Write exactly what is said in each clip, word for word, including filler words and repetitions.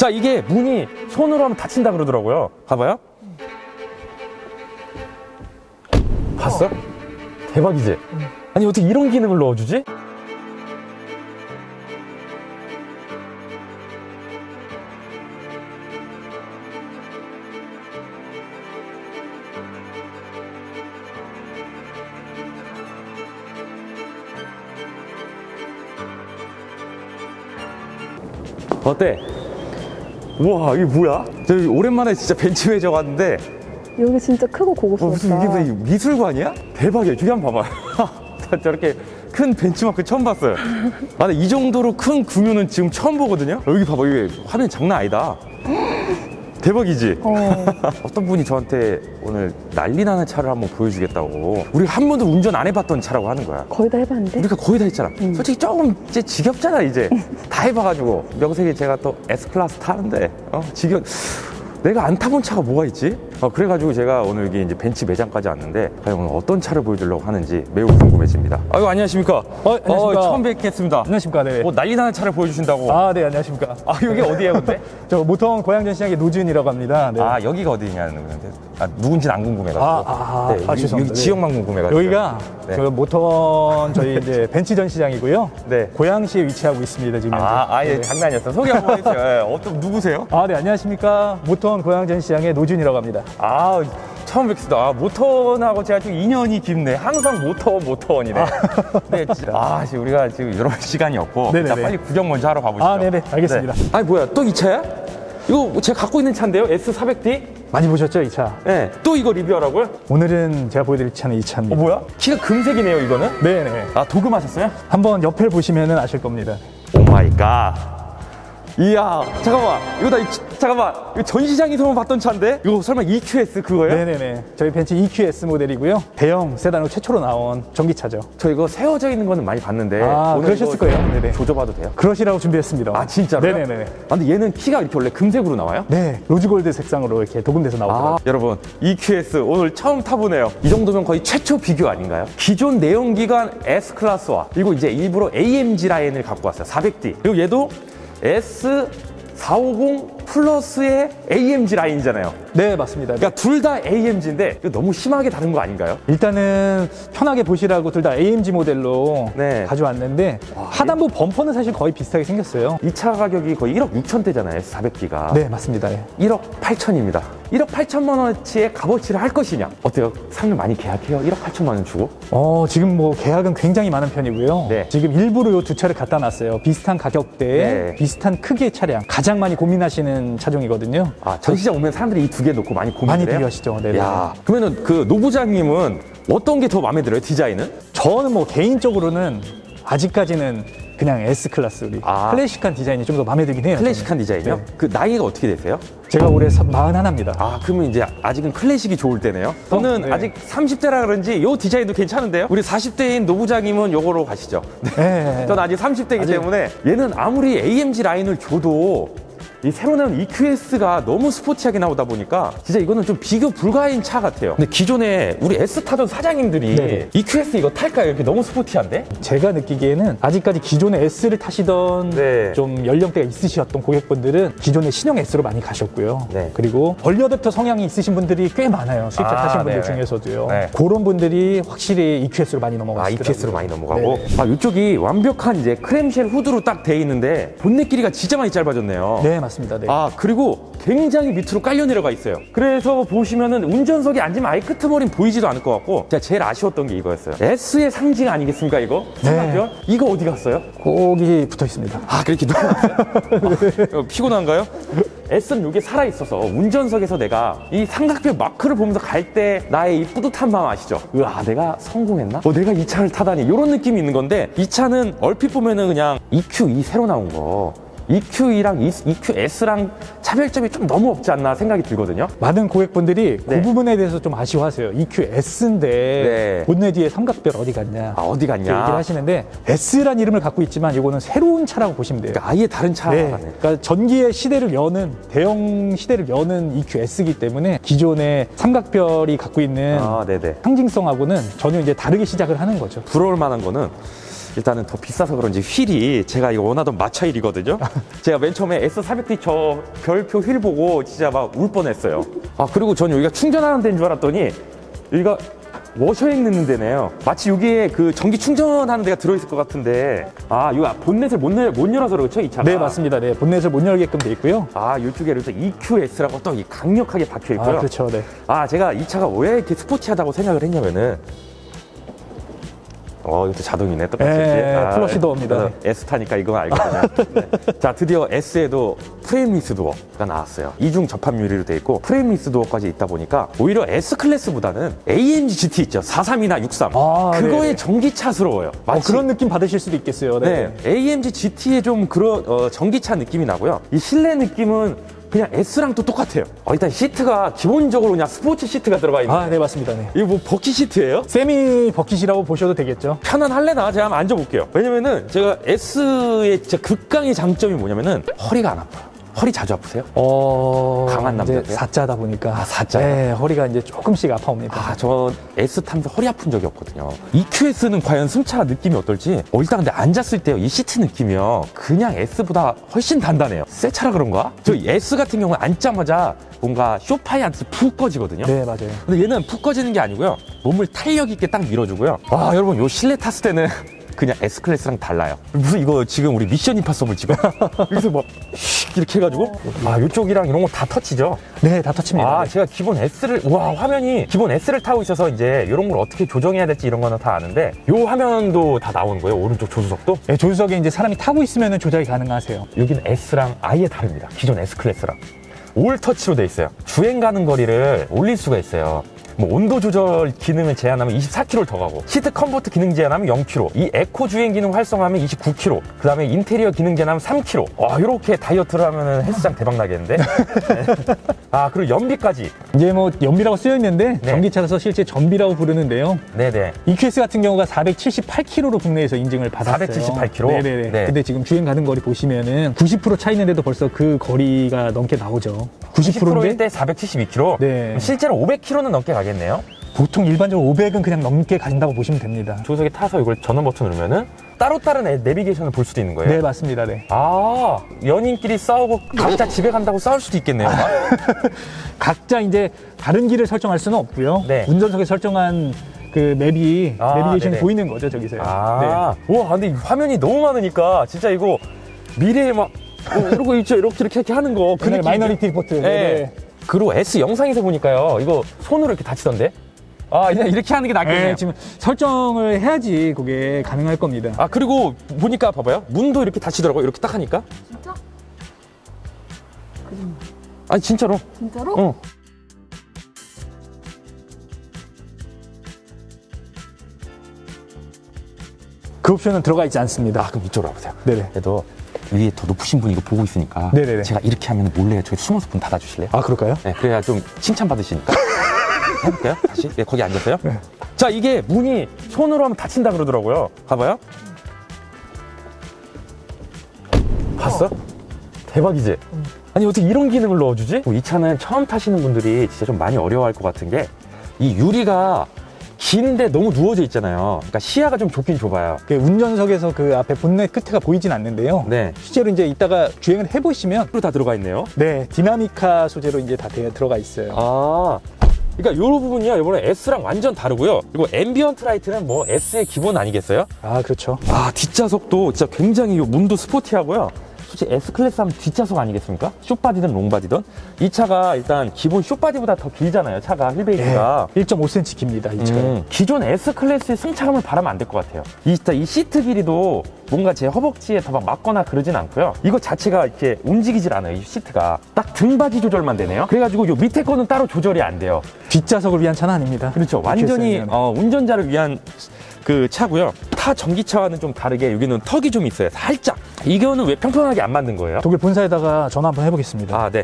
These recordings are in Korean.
그러니까 이게 문이 손으로 하면 닫힌다 그러더라고요. 봐봐요. 봤어? 대박이지? 아니 어떻게 이런 기능을 넣어주지? 어때? 우와, 이게 뭐야? 저기 오랜만에 진짜 벤치 매저 왔는데 여기 진짜 크고 고급스럽다. 어, 무슨 이게 무슨 미술관이야? 대박이야. 저기 한번 봐봐요. 저렇게 큰 벤치마크 처음 봤어요. 아, 근데 이 정도로 큰 구면은 지금 처음 보거든요. 여기 봐봐, 이게 화면 장난 아니다. 대박이지? 어. 어떤 분이 저한테 오늘 난리 나는 차를 한번 보여주겠다고. 우리가 한 번도 운전 안 해봤던 차라고 하는 거야. 거의 다 해봤는데? 우리가 거의 다 했잖아. 음. 솔직히 조금 이제 지겹잖아, 이제. 다 해봐가지고. 명색이 제가 또 S클래스 타는데, 어, 지겹. 내가 안 타본 차가 뭐가 있지? 어, 그래가지고 제가 오늘 여기 이제 벤치 매장까지 왔는데, 과연 오늘 어떤 차를 보여주려고 하는지 매우 궁금해집니다. 아유, 안녕하십니까? 어, 안녕하십니까? 어, 처음 뵙겠습니다. 안녕하십니까? 네. 어, 난리 나는 차를 보여주신다고. 아, 네, 안녕하십니까? 아, 여기 어디예요, 근데? 저 모터원 고양전시장의 노준이라고 합니다. 네. 아, 여기가 어디냐는 건데. 아, 누군지는 안 궁금해가지고. 아, 아, 네, 아, 여기, 죄송합니다. 여기 네. 지역만 궁금해가지고. 여기가 네. 저 모터원 저희 이제 벤치 전시장이고요. 네. 고양시에 위치하고 있습니다, 지금. 아, 아, 예, 네. 장난이었어. 소개 한번 해주세요. 예, 어떤, 누구세요? 아, 네, 안녕하십니까? 모터원 고양전시장의 노준이라고 합니다. 아, 처음 뵙습니다. 아, 모터원하고 제가 좀 인연이 깊네. 항상 모터원, 모터원이네. 아. 네, 진짜. 아, 지금 우리가 지금 이런 시간이 없고. 네네네. 일단 빨리 구경 먼저 하러 가보시죠. 아, 네네, 알겠습니다. 네. 아니, 뭐야, 또 이 차야? 이거 제가 갖고 있는 차인데요? 에스 사백 디? 많이 보셨죠, 이 차? 네. 또 이거 리뷰하라고요? 오늘은 제가 보여드릴 차는 이 차입니다. 어, 뭐야? 키가 금색이네요, 이거는? 네네. 아, 도금하셨어요? 한번 옆을 보시면 아실 겁니다. 오 마이 갓. 이야, 잠깐만. 이거 나, 이, 잠깐만. 이거 전시장에서만 봤던 차인데? 이거 설마 이큐에스 그거예요? 네네네. 저희 벤츠 이큐에스 모델이고요. 대형 세단으로 최초로 나온 전기차죠. 저 이거 세워져 있는 거는 많이 봤는데. 아, 오늘 그러셨을 이거 거예요. 네네. 조져봐도 돼요? 그러시라고 준비했습니다. 아, 진짜로요? 네네네. 아, 근데 얘는 키가 이렇게 원래 금색으로 나와요? 네, 로즈골드 색상으로 이렇게 도금돼서 나오더라고요. 아, 여러분, 이큐에스 오늘 처음 타보네요. 이 정도면 거의 최초 비교 아닌가요? 기존 내연기관 S클래스와 그리고 이제 일부러 에이엠지 라인을 갖고 왔어요. 사백 디. 그리고 얘도 에스 사백오십 플러스의 에이엠지 라인이잖아요. 네, 맞습니다. 그러니까 둘 다 에이엠지인데 이거 너무 심하게 다른 거 아닌가요? 일단은 편하게 보시라고 둘 다 에이엠지 모델로 네. 가져왔는데 하단부 범퍼는 사실 거의 비슷하게 생겼어요. 이 차 가격이 거의 일억 육천대잖아요. 에스 사백 디가. 네, 맞습니다. 네. 일억 팔천입니다. 일억 팔천만 원어치의 값어치를 할 것이냐? 어때요? 상품 많이 계약해요? 일억 팔천만 원 주고? 어, 지금 뭐 계약은 굉장히 많은 편이고요. 네. 지금 일부러 이 두 차를 갖다 놨어요. 비슷한 가격대에 네. 비슷한 크기의 차량. 가장 많이 고민하시는 차종이거든요. 아, 전시장 오면 사람들이 이 두 개 놓고 많이 고민을 많이 해요? 비교하시죠. 네. 야, 그러면은 그 노 부장님은 어떤 게 더 마음에 들어요? 디자인은? 저는 뭐 개인적으로는 아직까지는 그냥 S클래스 우리 아. 클래식한 디자인이 좀 더 마음에 들긴 해요. 클래식한 디자인이요? 네. 그 나이가 어떻게 되세요? 제가 올해 마흔하나입니다. 아, 그러면 이제 아직은 클래식이 좋을 때네요? 저는 네. 아직 삼십 대라 그런지 요 디자인도 괜찮은데요? 우리 사십 대인 노 부장님은 요거로 가시죠. 네. 전 아직 삼십 대이기 아직- 때문에 얘는 아무리 에이엠지 라인을 줘도 이 새로 나온 이큐에스가 너무 스포티하게 나오다 보니까 진짜 이거는 좀 비교 불가인 차 같아요. 근데 기존에 우리 S 타던 사장님들이 네. 이큐에스 이거 탈까요? 이렇게 너무 스포티한데? 제가 느끼기에는 아직까지 기존의 S를 타시던 네. 좀 연령대가 있으셨던 고객분들은 기존의 신형 S로 많이 가셨고요. 네. 그리고 얼리어댑터 성향이 있으신 분들이 꽤 많아요. 수입차 아, 타신 분들 네네. 중에서도요. 네. 그런 분들이 확실히 이큐에스로 많이 넘어가시더라고요. 아, 이큐에스로 많이 넘어가고. 네. 아, 이쪽이 완벽한 이제 크렘쉘 후드로 딱 돼 있는데 본넷 길이가 진짜 많이 짧아졌네요. 네, 맞습니다. 네. 아, 그리고 굉장히 밑으로 깔려 내려가 있어요. 그래서 보시면은 운전석에 앉으면 아예 끄트머리는 보이지도 않을 것 같고 제가 제일 아쉬웠던 게 이거였어요. S의 상징 아니겠습니까, 이거? 네. 삼각편? 이거 어디 갔어요? 꼭이 붙어 있습니다. 아, 그렇게 누워 아, 피곤한가요? S는 이게 살아있어서 운전석에서 내가 이 삼각편 마크를 보면서 갈 때 나의 이 뿌듯한 마음 아시죠? 으아, 내가 성공했나? 어, 내가 이 차를 타다니 이런 느낌이 있는 건데 이 차는 얼핏 보면은 그냥 이큐이 새로 나온 거 이큐이랑 이큐에스랑 차별점이 좀 너무 없지 않나 생각이 들거든요. 많은 고객분들이 네. 그 부분에 대해서 좀 아쉬워하세요. 이큐에스인데 네. 본넷 뒤에 삼각별 어디 갔냐? 아, 어디 이렇게 갔냐? 얘기를 하시는데 S란 이름을 갖고 있지만 이거는 새로운 차라고 보시면 돼요. 그러니까 아예 다른 차가 네. 네. 그러니까 전기의 시대를 여는 대형 시대를 여는 이큐에스이기 때문에 기존의 삼각별이 갖고 있는 아, 네네. 상징성하고는 전혀 이제 다르게 시작을 하는 거죠. 부러울 만한 거는 일단은 더 비싸서 그런지 휠이 제가 이거 원하던 마차 휠이거든요. 제가 맨 처음에 에스 사백 디 저 별표 휠 보고 진짜 막 울 뻔했어요. 아 그리고 전 여기가 충전하는 데인 줄 알았더니 여기가 워셔액 넣는 데네요. 마치 여기에 그 전기 충전하는 데가 들어있을 것 같은데 아 이거 본넷을 못, 열, 못 열어서 그렇죠 이 차가? 네 맞습니다. 네 본넷을 못 열게끔 돼 있고요. 아 이쪽에 이렇게 이큐에스라고 또 강력하게 박혀 있고요. 아 그렇죠. 네. 아 제가 이 차가 왜 이렇게 스포티하다고 생각을 했냐면은 어 이것도 자동이네 똑같이. 네, 아, 플러시 도어입니다. 네. S 타니까 이거 알거든요. 네. 자 드디어 S에도 프레임리스 도어가 나왔어요. 이중 접합 유리로 돼 있고 프레임리스 도어까지 있다 보니까 오히려 S 클래스보다는 에이엠지 지티 있죠. 사십삼이나 육십삼 아, 그거에 네네. 전기차스러워요. 어, 마치 그런 느낌 받으실 수도 있겠어요. 네. 네, 에이엠지 지티의 좀 그런 어, 전기차 느낌이 나고요. 이 실내 느낌은 그냥 S랑 또 똑같아요. 어, 일단 시트가 기본적으로 그냥 스포츠 시트가 들어가 있는. 아, 네 맞습니다. 네. 이거 뭐 버킷 시트예요? 세미 버킷이라고 보셔도 되겠죠. 편안할래나? 제가 한번 앉아볼게요. 왜냐면은 제가 S의 진짜 극강의 장점이 뭐냐면은 허리가 안 아파요. 허리 자주 아프세요? 어... 강한 남자세요? 이제 사자다 보니까 아, 사자요? 네, 허리가 이제 조금씩 아파옵니다. 아, 저 S 타면서 허리 아픈 적이 없거든요. 이큐에스는 과연 승차 느낌이 어떨지? 어, 일단 근데 앉았을 때요, 이 시트 느낌이요. 그냥 S보다 훨씬 단단해요. 새 차라 그런가? 저 S 같은 경우는 앉자마자 뭔가 소파에 앉아서 푹 꺼지거든요. 네, 맞아요. 근데 얘는 푹 꺼지는 게 아니고요. 몸을 탄력 있게 딱 밀어주고요. 아, 여러분, 요 실내 탔을 때는 그냥 S클래스랑 달라요. 무슨 이거 지금 우리 미션 임파서블 지금 여기서 막 이렇게 해가지고 아 이쪽이랑 이런 거 다 터치죠? 네, 다 터치입니다. 아 네. 제가 기본 S를 와 화면이 기본 S를 타고 있어서 이제 이런 걸 어떻게 조정해야 될지 이런 거는 다 아는데 요 화면도 다 나오는 거예요? 오른쪽 조수석도? 네, 조수석에 이제 사람이 타고 있으면 조작이 가능하세요. 여기는 S랑 아예 다릅니다. 기존 S 클래스랑 올 터치로 돼 있어요. 주행 가는 거리를 올릴 수가 있어요. 뭐 온도 조절 기능을 제한하면 이십사 킬로미터를 더 가고 시트 컴포트 기능 제한하면 영 킬로미터 이 에코 주행 기능 활성화하면 이십구 킬로미터 그 다음에 인테리어 기능 제한하면 삼 킬로미터 와 이렇게 다이어트를 하면 헬스장 대박 나겠는데. 네. 아 그리고 연비까지 이제 뭐 연비라고 쓰여 있는데 네. 전기차라서 실제 전비라고 부르는데요. 네네 이큐에스 같은 경우가 사백칠십팔 킬로미터로 국내에서 인증을 받았어요. 사백칠십팔 킬로미터? 네네네. 네. 근데 지금 주행 가는 거리 보시면은 구십 퍼센트 차 있는데도 벌써 그 거리가 넘게 나오죠. 구십 구십 퍼센트인데 퍼센트일 때 사백칠십이 킬로미터 네. 실제로 오백 킬로미터는 넘게 가겠네요. 보통 일반적으로 오백은 그냥 넘게 가진다고 보시면 됩니다. 조수석에 타서 이걸 전원 버튼 누르면은 따로 다른 애- 내비게이션을 볼 수도 있는 거예요. 네, 맞습니다. 네. 아 연인끼리 싸우고 각자 집에 간다고 싸울 수도 있겠네요. 각자 이제 다른 길을 설정할 수는 없고요. 네. 운전석에 설정한 그 맵이 아, 내비게이션이 네네. 보이는 거죠, 저기서요. 아, 와, 근데 이 화면이 너무 많으니까 진짜 이거 미래에 막 어, 이러고 있죠, 이렇게 이렇게 이렇게 하는 거. 그 마이너리티 리포트. 네. 네. 그리고 S 영상에서 보니까요, 이거 손으로 이렇게 다치던데. 아, 그냥 이렇게 하는 게 낫겠네요. 네, 지금 설정을 해야지 그게 가능할 겁니다. 아, 그리고 보니까 봐봐요, 문도 이렇게 닫히더라고요. 이렇게 딱 하니까. 진짜? 거짓말. 아니 진짜로. 진짜로? 어. 그 옵션은 들어가 있지 않습니다. 아, 그럼 이쪽으로 와보세요. 네네. 그래도 위에 더 높으신 분이 이거 보고 있으니까. 네네네. 제가 이렇게 하면 몰래 저기 숨어서 문 닫아주실래요? 아, 그럴까요? 네, 그래야 좀 칭찬받으시니까. 해볼게요, 다시. 네, 거기 앉으세요. 네. 자, 이게 문이 손으로 하면 닫힌다 그러더라고요. 봐봐요. 봤어? 대박이지? 아니, 어떻게 이런 기능을 넣어주지? 이 차는 처음 타시는 분들이 진짜 좀 많이 어려워할 것 같은 게, 이 유리가 긴데 너무 누워져 있잖아요. 그러니까 시야가 좀 좁긴 좁아요. 그 운전석에서 그 앞에 본넷 끝에가 보이진 않는데요. 네. 실제로 이제 이따가 주행을 해보시면 로 다 들어가 있네요. 네, 디나미카 소재로 이제 다 되- 들어가 있어요. 아. 그러니까 요 부분이요, 이번에 S랑 완전 다르고요. 그리고 앰비언트 라이트는 뭐 S의 기본 아니겠어요? 아, 그렇죠. 아, 뒷좌석도 진짜 굉장히 요 문도 스포티하고요. 솔직히 S클래스 하면 뒷좌석 아니겠습니까? 숏바디든 롱바디든. 이 차가 일단 기본 숏바디보다 더 길잖아요, 차가, 휠베이스가. 일 점 오 센티미터 깁니다, 이 차가. 음, 기존 S클래스의 승차감을 바라면 안 될 것 같아요. 이, 이 시트 길이도 뭔가 제 허벅지에 더 막 맞거나 그러진 않고요. 이거 자체가 이렇게 움직이질 않아요, 이 시트가. 딱 등받이 조절만 되네요. 그래가지고 요 밑에 거는 따로 조절이 안 돼요. 뒷좌석을 위한 차는 아닙니다. 그렇죠. 완전히 이큐에스는. 어, 운전자를 위한 그 차고요. 타 전기차와는 좀 다르게 여기는 턱이 좀 있어요. 살짝. 이거는 왜 평평하게 안 만든 거예요? 독일 본사에다가 전화 한번 해보겠습니다. 아, 네.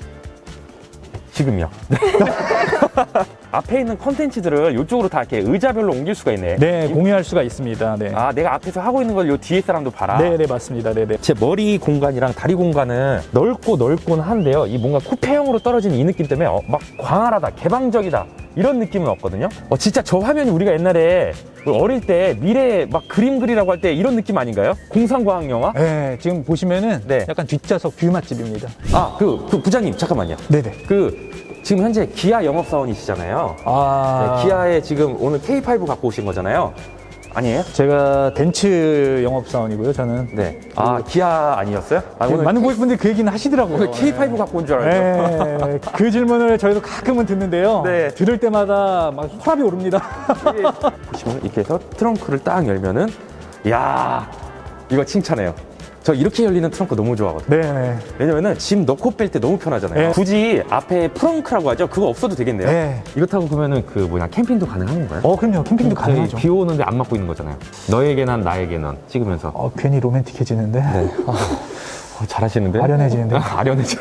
지금요. 앞에 있는 컨텐츠들을 이쪽으로 다 이렇게 의자별로 옮길 수가 있네. 네, 이- 공유할 수가 있습니다. 네. 아, 내가 앞에서 하고 있는 걸 요 뒤에 사람도 봐라. 네, 네, 맞습니다. 네, 네. 제 머리 공간이랑 다리 공간은 넓고 넓곤 한데요. 이 뭔가 쿠페형으로 떨어지는 이 느낌 때문에 어, 막 광활하다, 개방적이다 이런 느낌은 없거든요. 어, 진짜 저 화면이 우리가 옛날에 어릴 때 미래 막 그림 그리라고 할 때 이런 느낌 아닌가요? 공상과학 영화? 네, 지금 보시면은 네. 약간 뒷좌석 뷰 맛집입니다. 아, 그, 그 부장님 잠깐만요. 네네. 그 지금 현재 기아 영업사원이시잖아요. 아, 네, 기아에 지금 오늘 케이 파이브 갖고 오신 거잖아요. 아니에요? 제가 벤츠 영업사원이고요, 저는. 네. 아, 기아 아니었어요? 아, 오늘 많은 고객분들이 그 얘기는 하시더라고요. 오늘 케이 파이브 갖고 온 줄 알았죠. 네, 그 질문을 저희도 가끔은 듣는데요. 네. 들을 때마다 막 혈압이 오릅니다. 보시면 이렇게 해서 트렁크를 딱 열면은, 이야, 이거 칭찬해요. 저 이렇게 열리는 트렁크 너무 좋아하거든요. 네. 왜냐면은 짐 넣고 뺄 때 너무 편하잖아요. 네. 굳이 앞에 프렁크라고 하죠. 그거 없어도 되겠네요. 네. 이거 타고 그러면은 그 뭐냐 캠핑도 가능한 건가요? 어, 그럼요. 캠핑도 가능하죠. 비 오는데 안 맞고 있는 거잖아요. 너에게 난 나에게 넌 찍으면서. 어, 괜히 로맨틱해지는데. 네. 어, 잘하시는데? 아련해지는데. 아련해져.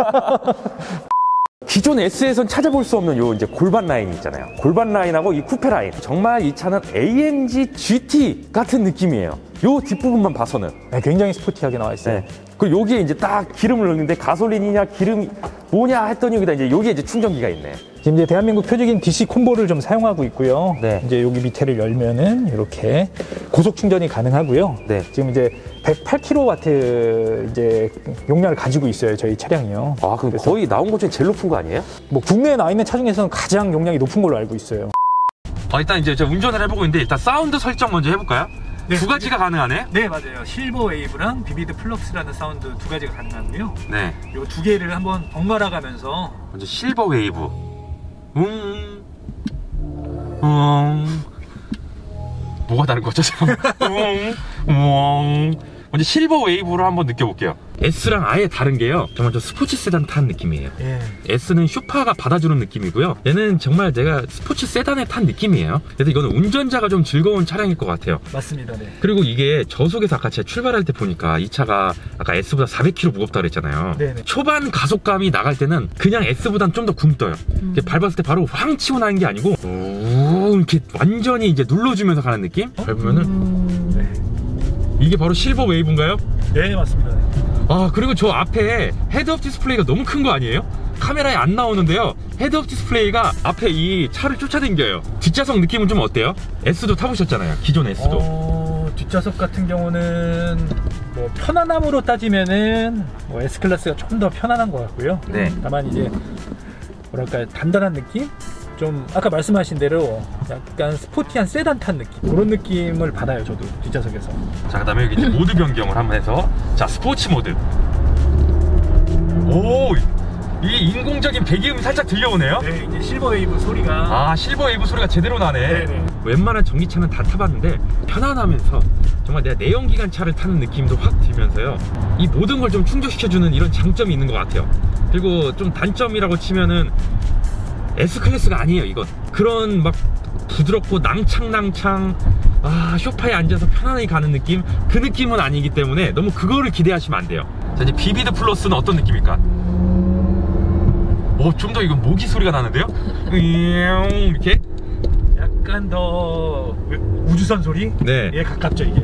기존 S에선 찾아볼 수 없는 요 이제 골반 라인이 있잖아요. 골반 라인하고 이 쿠페 라인. 정말 이 차는 에이엠지 지티 같은 느낌이에요. 요 뒷부분만 봐서는. 네, 굉장히 스포티하게 나와 있어요. 네. 그리고 여기에 이제 딱 기름을 넣는데 가솔린이냐 기름 뭐냐 했더니 여기다 이제 여기에 이제 충전기가 있네. 지금 이제 대한민국 표적인 디씨 콤보를 좀 사용하고 있고요. 네. 이제 여기 밑에를 열면은 이렇게 고속 충전이 가능하고요. 네. 지금 이제 백팔 킬로와트 이제 용량을 가지고 있어요, 저희 차량이요. 아, 그럼 그래서 거의 나온 것 중에 제일 높은 거 아니에요? 뭐 국내에 나와 있는 차 중에서는 가장 용량이 높은 걸로 알고 있어요. 아, 일단 이제 제가 운전을 해보고 있는데 일단 사운드 설정 먼저 해볼까요? 네. 두 가지가 가능하네. 네, 맞아요. 실버 웨이브랑 비비드 플럭스라는 사운드 두 가지가 가능한데요. 네. 요 두 개를 한번 번갈아 가면서 먼저 실버 웨이브. 웅. 웅. 뭐가 다른 거죠? 웅. 웅. 먼저 실버 웨이브로 한번 느껴볼게요. S랑 아예 다른 게요. 정말 좀 스포츠 세단 탄 느낌이에요. 예. S는 슈퍼가 받아주는 느낌이고요. 얘는 정말 제가 스포츠 세단에 탄 느낌이에요. 그래서 이거는 운전자가 좀 즐거운 차량일 것 같아요. 맞습니다. 네. 그리고 이게 저속에서 아까 제가 출발할 때 보니까 이 차가 아까 S보다 사백 킬로그램 무겁다 그랬잖아요. 네네. 초반 가속감이 나갈 때는 그냥 S보단 좀 더 굼떠요. 이렇게 밟았을 때 바로 황 치고 나는 게 아니고 우 이렇게 완전히 이제 눌러주면서 가는 느낌? 밟으면은 음... 네. 이게 바로 실버 웨이브인가요? 네, 맞습니다. 네. 아, 그리고 저 앞에 헤드업 디스플레이가 너무 큰 거 아니에요? 카메라에 안 나오는데요. 헤드업 디스플레이가 앞에 이 차를 쫓아다녀요. 뒷좌석 느낌은 좀 어때요? S도 타보셨잖아요. 기존 S도. 어, 뒷좌석 같은 경우는 뭐 편안함으로 따지면은 뭐 S클래스가 좀 더 편안한 것 같고요. 네. 다만 이제 뭐랄까 단단한 느낌? 좀 아까 말씀하신 대로 약간 스포티한 세단 탄 느낌, 그런 느낌을 받아요, 저도 뒷좌석에서. 자, 그 다음에 여기 이제 모드 변경을 한번 해서, 자, 스포츠 모드. 오, 이 인공적인 배기음이 살짝 들려오네요. 네, 이제 실버 웨이브 소리가. 아, 실버 웨이브 소리가 제대로 나네. 네네. 웬만한 전기차는 다 타봤는데 편안하면서 정말 내가 내연기관 차를 타는 느낌도 확 들면서요, 이 모든 걸 좀 충족시켜주는 이런 장점이 있는 것 같아요. 그리고 좀 단점이라고 치면은 S클래스가 아니에요, 이건. 그런 막 부드럽고 낭창낭창, 아, 소파에 앉아서 편안하게 가는 느낌? 그 느낌은 아니기 때문에 너무 그거를 기대하시면 안 돼요. 자, 이제 비비드 플러스는 어떤 느낌일까? 오, 좀 더 이건 모기 소리가 나는데요? 이렇게? 약간 더 우주선 소리? 네. 예, 가깝죠, 이게.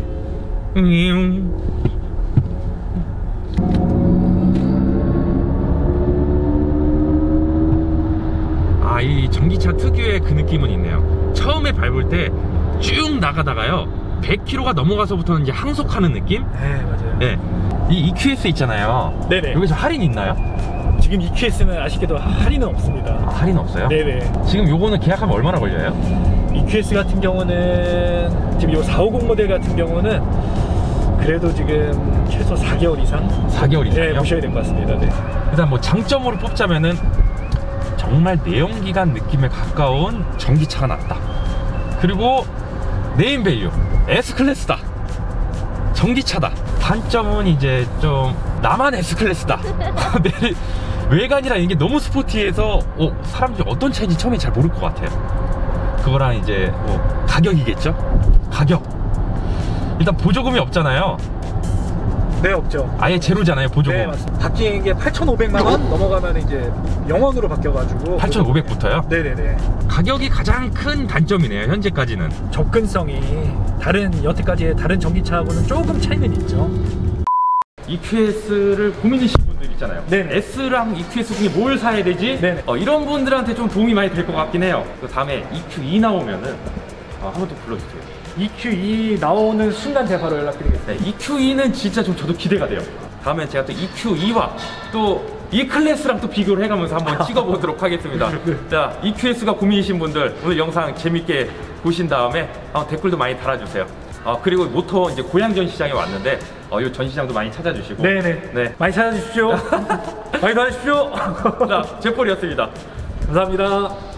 아, 이 전기차 특유의 그 느낌은 있네요. 처음에 밟을 때 쭉 나가다가요, 백 킬로미터가 넘어가서부터는 이제 항속하는 느낌? 네, 맞아요. 네. 이 이큐에스 있잖아요. 네네. 여기서 할인 있나요? 지금 이큐에스는 아쉽게도 할인은 없습니다. 아, 할인 없어요? 네네. 지금 요거는 계약하면 얼마나 걸려요? 이큐에스 같은 경우는 지금 요 사백오십 모델 같은 경우는 그래도 지금 최소 사 개월 이상? 사 개월 이상이요? 네, 보셔야 될 것 같습니다. 네. 일단 뭐 장점으로 뽑자면은 정말 내연기관 느낌에 가까운 전기차가 낫다. 그리고 네임밸류 S클래스다, 전기차다. 단점은 이제 좀 나만 S클래스다. 외관이랑 이게 너무 스포티해서 어, 사람들이 어떤 차인지 처음에 잘 모를 것 같아요. 그거랑 이제 뭐 가격이겠죠? 가격 일단 보조금이 없잖아요. 네, 없죠. 아예 제로잖아요, 보조금. 네, 맞습니다. 바뀐 게 팔천오백만 원 넘어가면 이제 영원으로 바뀌어가지고. 팔천오백부터요? 네네네. 가격이 가장 큰 단점이네요, 현재까지는. 접근성이 다른 여태까지의 다른 전기차하고는 조금 차이는 있죠. 이큐에스를 고민이신 분들 분들 있잖아요. 네네. S랑 이큐에스 중에 뭘 사야 되지? 네네. 어, 이런 분들한테 좀 도움이 많이 될 것 같긴 해요. 그 다음에 이큐이 나오면은 어, 한번 또 불러주세요. 이큐이 나오는 순간 제가 바로 연락드리겠습니다. 네, 이큐이는 진짜 좀 저도 기대가 돼요. 다음에 제가 또 이큐이와 또 이 클래스랑 또 비교를 해가면서 한번 찍어보도록 하겠습니다. 자, 이큐에스가 고민이신 분들 오늘 영상 재밌게 보신 다음에 어, 댓글도 많이 달아주세요. 어, 그리고 모터 이제 고양 전시장에 왔는데 어, 이 전시장도 많이 찾아주시고. 네네. 네. 많이 찾아주십시오. 많이 도와주십시오. 자, 제폴이었습니다. 감사합니다.